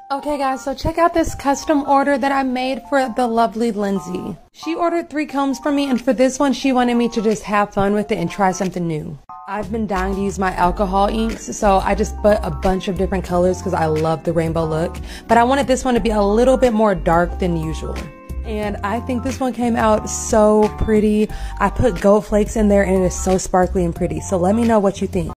Okay guys, so check out this custom order that I made for the lovely Lindsay. She ordered 3 combs for me, and for this one she wanted me to just have fun with it and try something new. I've been dying to use my alcohol inks, so I just put a bunch of different colors because I love the rainbow look. But I wanted this one to be a little bit more dark than usual. And I think this one came out so pretty. I put gold flakes in there and it is so sparkly and pretty. So let me know what you think.